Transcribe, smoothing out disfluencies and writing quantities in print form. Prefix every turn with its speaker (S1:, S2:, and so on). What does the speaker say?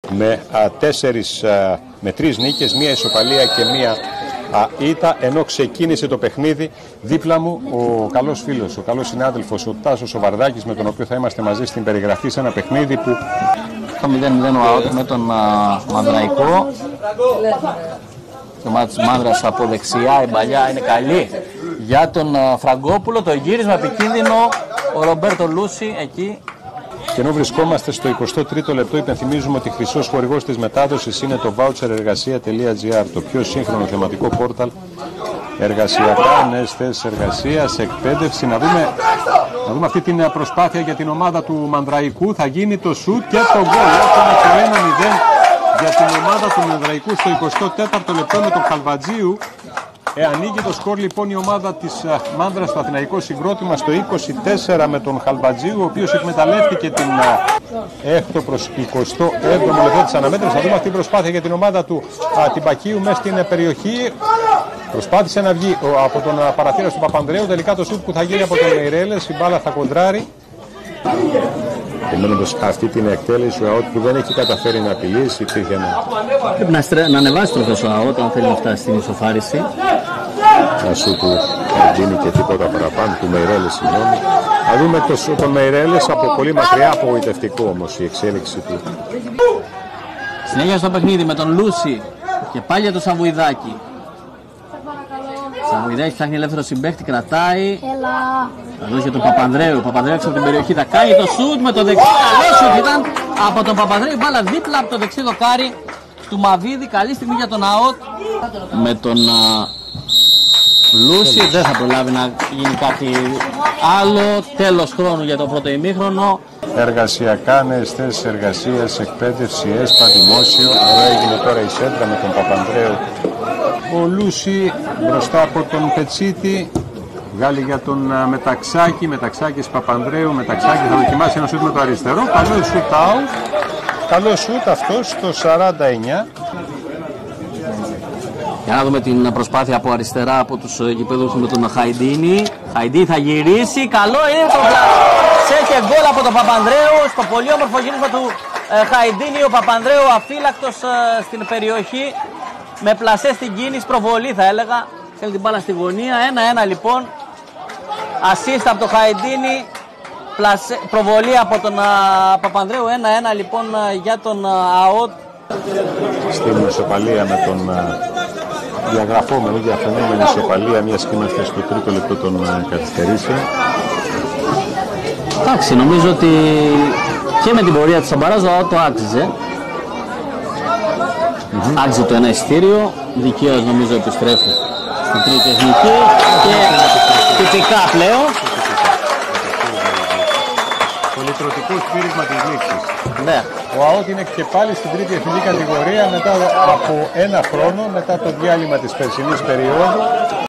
S1: με 3 νίκες, 1 ισοπαλία και 1 ήττα, ενώ ξεκίνησε το παιχνίδι δίπλα μου ο καλός φίλος, ο καλός συνάδελφος, ο Τάσος ο Βαρδάκης, με τον οποίο θα είμαστε μαζί στην περιγραφή σε ένα παιχνίδι που...
S2: Το 0-0 ο ΑΟΤ με τον Μανδραϊκό. Το μάτι της Μάνδρας από δεξιά, η παλιά είναι καλή για τον Φραγκόπουλο. Το γύρισμα επικίνδυνο, ο Ρομπέρτο Λούση εκεί.
S1: Και ενώ βρισκόμαστε στο 23ο λεπτό, υπενθυμίζουμε ότι χρυσός χορηγός της μετάδοσης είναι το voucherergasia.gr, το πιο σύγχρονο θεματικό πόρταλ εργασιακά, νέες θέσεις εργασίας, εκπαίδευση. Να δούμε αυτή την προσπάθεια για την ομάδα του Μανδραϊκού. Θα γίνει το σουτ και το γκολ. Έχουμε το 1-0 για την ομάδα του Μανδραϊκού στο 24ο λεπτό με τον Χαλβατζίου. Ανοίγει το σκορ λοιπόν η ομάδα της Μάνδρας στο αθηναϊκό συγκρότημα στο 24 με τον Χαλβατζίου, ο οποίος εκμεταλλεύτηκε την 8 προς 27ο λεπτό της αναμέτρησης. Θα δούμε αυτή την προσπάθεια για την ομάδα του Τιμπακίου μέσα στην περιοχή. Προσπάθησε να βγει από τον παραθύρα του Παπανδρέου, τελικά το σουτ που θα γίνει από τον Μεϊρέλες, η μπάλα θα κοντράρει. Περιμένοντας αυτή την εκτέλεση, ο ΑΟΤ που δεν έχει καταφέρει να απειλήσει, υπήρχε
S2: πρέπει να ανεβάσει το θέσο ο ΑΟΤ αν θέλει να φτάσει στην ισοφάριση.
S1: Να σου του δίνει και τίποτα παραπάνω, του Μεϊρέλες συγγνώμη. Θα δούμε τον Μεϊρέλες από πολύ μακριά, απογοητευτικό όμως η εξέλιξη του.
S2: Συνέχεια στο παιχνίδι με τον Λούση και πάλι για τον Σαβουιδάκη. Σαβουιδάκη ψάχνει ελεύθερο συμπαίχτη, κρατάει. Θα δώσει για τον Παπανδρέου. Ο Παπανδρέου από την περιοχή θα κάνει το σουτ με το δεξί. Καλό σουτ ήταν από τον Παπανδρέου. Μπάλα δίπλα από το δεξί δοκάρι του Μαβίδη. Καλή στιγμή για τον ΑΟΤ. Με τον Λούση δεν θα προλάβει να γίνει κάτι άλλο. Τέλος χρόνου για το πρώτο ημίχρονο.
S1: Εργασιακά, νέες θέσεις εργασίας, εκπαίδευση, ΕΣΠΑ, δημόσιο. Εδώ έγινε τώρα η σέντρα με τον Παπανδρέου. Ο Λούση μπροστά από τον Πετσίτη. Βγάλει για τον Μεταξάκη, Μεταξάκης Παπανδρέου. Μεταξάκη θα δοκιμάσει ένα σουτ με το αριστερό. Καλό σουτ out. Καλό σουτ αυτό στο 49.
S2: Για να δούμε την προσπάθεια από αριστερά από τους γηπεδούς με τον Χαϊντίνη. Χαϊντίνη θα γυρίσει. Καλό είναι το πλασέ και γκολ από τον Παπανδρέου. Στο πολύ όμορφο γύρισμα του Χαϊντίνη. Ο Παπανδρέου αφύλακτος στην περιοχή. Με πλασέ στην κίνηση, προβολή θα έλεγα. Θέλει την μπάλα στη γωνία. 1-1 λοιπόν. Ασίστα από τον Χαϊντίνη. Προβολή από τον Παπανδρέου. 1-1 λοιπόν για τον ΑΟΤ.
S1: Στην ισοπαλία με τον διαγραφόμενο, διαφαινόμενη ισοπαλία, μια και είμαστε στο 3ο λεπτό των καθυστερήσεων.
S2: Εντάξει, νομίζω ότι και με την πορεία του Σαμπαράζ το άξιζε. Άξιζε το ένα εισιτήριο, δικαίως νομίζω επιστρέφει στην τρίτη εθνική και τυπικά πλέον.
S1: Πολυτρωτικό σφύρισμα της λήξης.
S2: Ναι.
S1: Ο ΑΟΤ είναι και πάλι στην τρίτη εθνική κατηγορία μετά από ένα χρόνο, μετά το διάλειμμα της περσινής περίοδου.